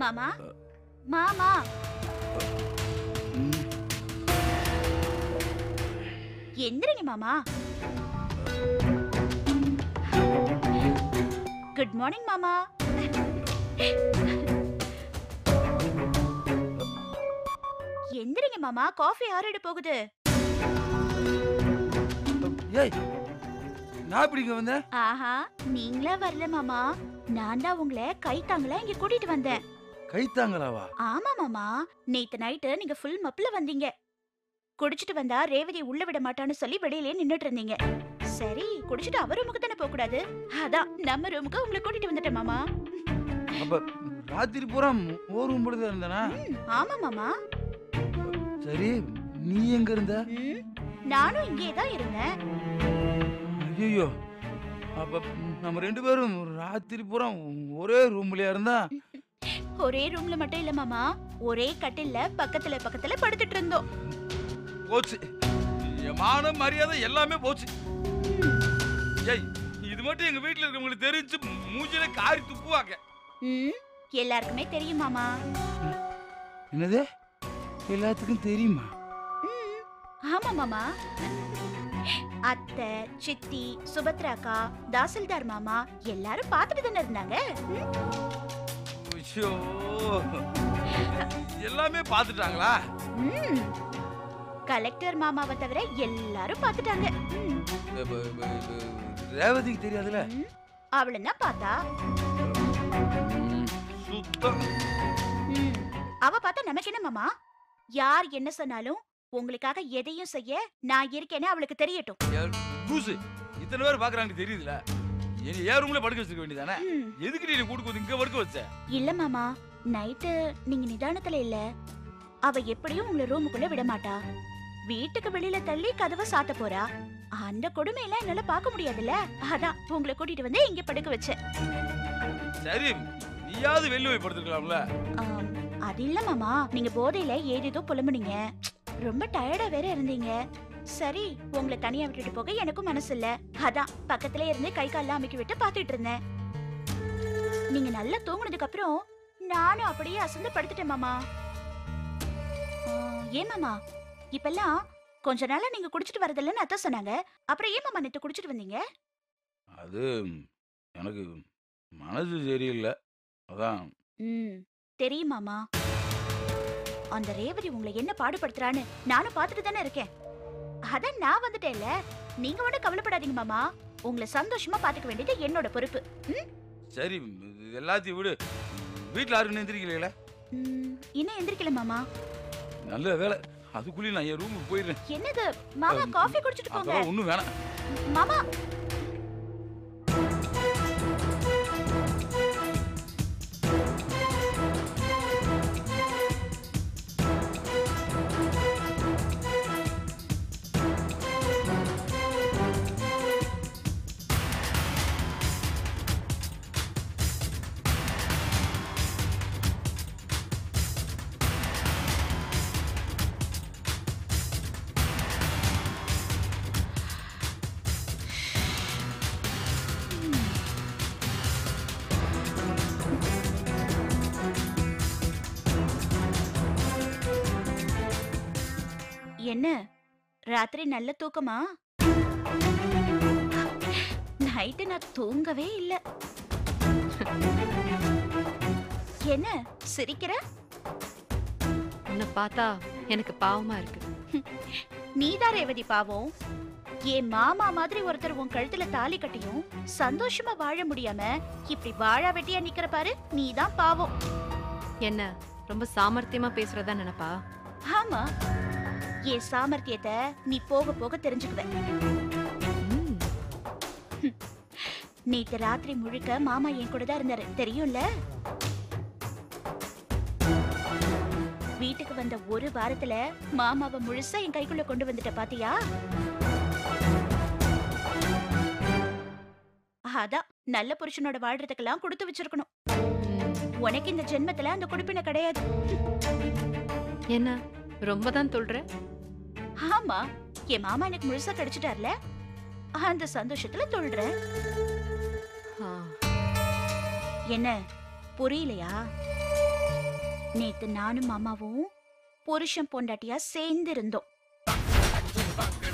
மாமா மாமா எந்திரிங்க மாமா. குட் மார்னிங் மாமா. எந்திரிங்க மாமா, காஃபி ஆறிட போகுது. ஏய், நான் எப்படிங்க வந்தேன்? ஆஹா, நீங்களே வரல மாமா. நான் தான் உங்களை கைத்தாங்களா இங்க கூட்டிட்டு வந்தேன். கைத்தாங்களாவா? ஆமா மாமா, நேத்து நைட்டு நீங்க ஃபுல் மப்ல வந்தீங்க. குடிச்சிட்டு வந்தா ரேவதி உள்ள விட மாட்டான்னு சொல்லி வெளியிலே நின்னுட்டு இருந்தீங்க. சரி, குடிச்சிட்டு அவர் ரூமுக்கு தானே போக கூடாது, அதான் நம்ம ரூமுக்கு உங்களை கூட்டிட்டு வந்துட்டேன் மாமா. அப்ப ராத்திரி பூரா ஒரு ரூம் போட்டு இருந்தேனா? ஆமா மாமா. சரி, நீ எங்க இருந்த? நானும் இங்கே தான் இருந்தேன். ஐயோ, அப்ப நம்ம ரெண்டு பேரும் ராத்திரி பூரா ஒரே ரூம்லயா இருந்தா? ஒரே ரூம்ல மட்டும் இல்ல மாமா, ஒரே கட்டில்ல பக்கத்துல பக்கத்துல படுத்துட்டு இருந்தோம். போச்சு, என் மான மரியாதை எல்லாமே போச்சு. ஏய், இது மட்டும் எங்க வீட்டுல இருக்கவங்களுக்கு தெரிஞ்சு மூஞ்சில காரி துப்புவாங்க. எல்லாருக்குமே தெரியும் மாமா. என்னது? எல்லாத்துக்கும் தெரியுமா? ஆமா மாமா. அத்தை, சித்தி, சுபத்ராக்கா, தாசில்தார் மாமா எல்லாரும் பார்த்துட்டு தானே இருந்தாங்க. ஐயோ, எல்லாமே பார்த்துட்டாங்களா? கலெக்டர் மாமாவை தவிர எல்லாரும் பார்த்துட்டாங்க. ரேவதிக்கு தெரியாதுல? அவள என்ன பார்த்தா? சுத்தம். அவ பார்த்தா நமக்கு என்ன மாமா? யார் என்ன சொன்னாலும் உங்களுக்காக எதையும் செய்ய நான் இருக்கேன்னு அவளுக்கு தெரியட்டும். லூசு, இத்தனை பேர் பாக்குறாங்க தெரியுதுல? நீ ஏன் ரூம்ல படுக்க வச்சிருக்க வேண்டியதானே? எதுக்கு நீ கூடுக்கு இங்க படுக்க வச்ச? இல்ல மாமா, நைட்டு நீங்க நிதானத்துல இல்ல. அவ எப்படியும் உங்களை ரூமுக்குள்ள விட மாட்டா. வீட்டுக்கு வெளியில தள்ளி கதவை சாத்த போறா. அந்த கொடுமையெல்லாம் என்னால பார்க்க முடியாதுல்ல, அதான் உங்களை கூட்டிட்டு வந்து இங்க படுக்க வச்சேன். சரி, நீயாவது வெளிய போய் படுத்துக்கலாம்ல? அது இல்ல மாமா, நீங்க போதையில ஏதேதோ புலம்புனீங்க. ரொம்ப டயர்டா வேற இருந்தீங்க. சரி, உங்களை தனியா விட்டுட்டு போக எனக்கும் மனசு இல்ல, அதான் பக்கத்துல இருந்து கை கால்லாம் அமைக்கி விட்டு பாத்துட்டு இருந்தேன். நீங்க நல்லா தூங்குனதுக்கு அப்புறம் நானும் அப்படியே அசந்து படுத்துட்டேன் மாமா. ஏன் மாமா, இப்பெல்லாம் கொஞ்ச நாளா நீங்க குடிச்சிட்டு வரதில்லன்னு அத்தை சொன்னாங்க. அப்புறம் ஏன் மாமா நேத்து குடிச்சிட்டு வந்தீங்க? அது எனக்கு மனசு சரியில்லை, அதான். தெரியும் மாமா. அந்த ரேவதி உங்களை என்ன பாடுபடுத்துறான்னு நானும் பார்த்துட்டு தானே இருக்கேன். அதான் நான் வந்துட்டேன்ல, நீங்க ஒன்னும் கவலைப்படாதீங்க மாமா. உங்களை சந்தோஷமா பாத்துக்க வேண்டியது என்னோட பொறுப்பு. சரி, எல்லாத்தையும் விடு. வீட்டுல யாரும் எந்திரிக்கல? இன்னும் எந்திரிக்கல மாமா. நல்ல வேலை, அதுக்குள்ளே நான் என் ரூமுக்கு போயிடுறேன். என்னது மாமா, காஃபி குடிச்சிட்டு போங்க. அதெல்லாம் ஒண்ணும் வேணாம் மாமா. என்ன ராத்திரி நல்ல தூக்கமா? நைட்டு நான் தூங்கவே இல்ல. என்ன சிரிக்கிற? உன்னை பார்த்தா எனக்கு பாவமா இருக்கு. நீதான் ரேவதி பாவம். என் மாமா மாதிரி ஒருத்தர் உன் கழுத்துல தாலி கட்டியும் சந்தோஷமா வாழ முடியாம இப்படி வாழா வெட்டியா நிக்கிற பாரு, நீதான் பாவம். என்ன ரொம்ப சாமர்த்தியமா பேசுறதா நினைப்பா? ஆமா, என் சாமர்த்தியத்தை நீ போக போக தெரிஞ்சுக்குவ. நேத்து ராத்திரி முழுக்க மாமா என் கூட தான் இருந்தாரு, தெரியும்ல? வீட்டுக்கு வந்த ஒரு வாரத்துல மாமாவை முழுசா என் கைக்குள்ள கொண்டு வந்துட்ட பாத்தியா? அதான் நல்ல புருஷனோட வாழ்றதுக்கெல்லாம் கொடுத்து வச்சிருக்கணும். உனக்கு இந்த ஜென்மத்துல அந்த கொடுப்பின கிடையாது. என்ன ரொம்ப தான் சொல்ற? ஆமா, என் மாமா எனக்கு முழுசா கிடைச்சிட்டார்ல, அந்த சந்தோஷத்துல சொல்ற. என்ன புரியலையா? நேத்து நானும் மாமாவும் புருஷன் பொண்டாட்டியா சேர்ந்து இருந்தோம்.